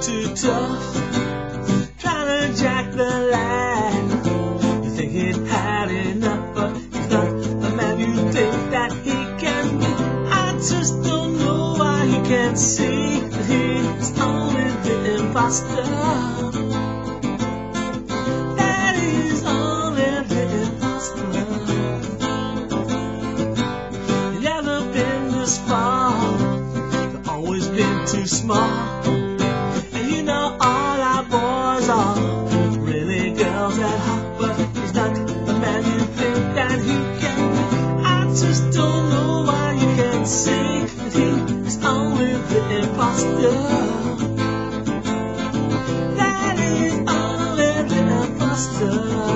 too tough, trying to jack the line. You think he'd had enough, but he's not the man you think that he can be. I just don't know why he can't see that he's only the imposter. That he's only the imposter. You've never been this far, you've always been too small. And you know all our boys are really girls at heart, but he's not the man you think that he can be. I just don't know why you can't see that he is only the imposter. That is only the imposter.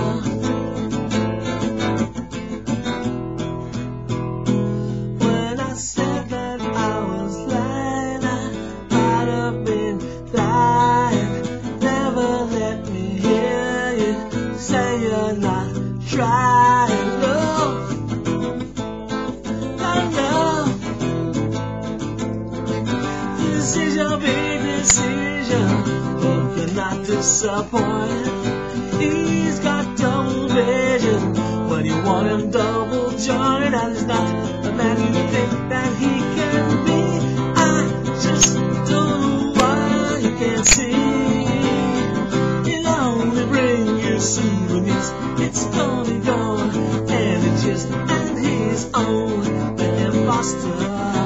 When I said that I was lying, I might have been lying. Never let me hear you say you're not trying. No, no. This is your big decision. Hope you're not disappointed. He's got double vision, but you want him double jointed, and he's not the man you think that he can be. I just don't know why you can't see. It'll only bring you soon. It's gonna go, and it's just, and he's only the imposter.